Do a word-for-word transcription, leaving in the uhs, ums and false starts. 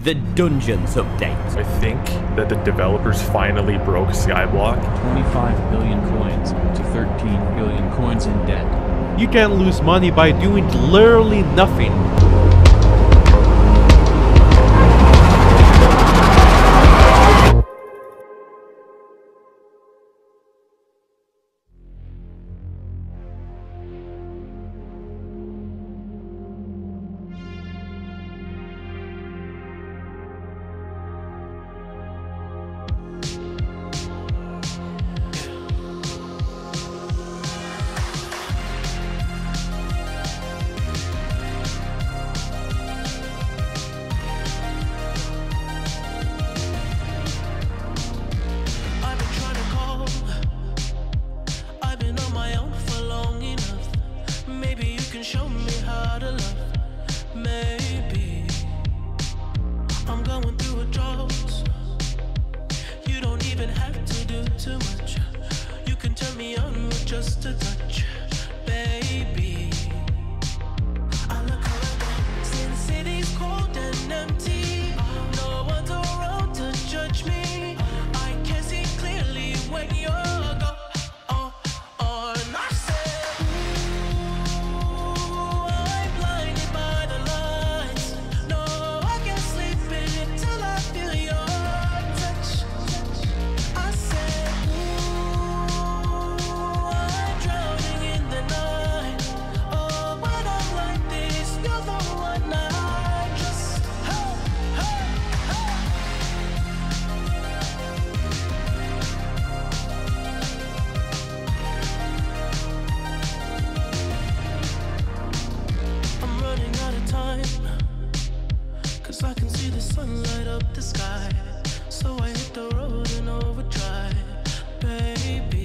the Dungeons update. I think that the developers finally broke Skyblock. twenty-five billion coins to thirteen billion coins in debt. You can lose money by doing literally nothing. Show me how to love. Maybe I'm going through a drought. You don't even have to do too much. You can turn me on with just a touch, baby. I look around since city's cold and empty. No one's around to judge me. I can see clearly when you're gone. Oh, oh, and I say I can see the sun light up the sky, so I hit the road in overdrive, baby.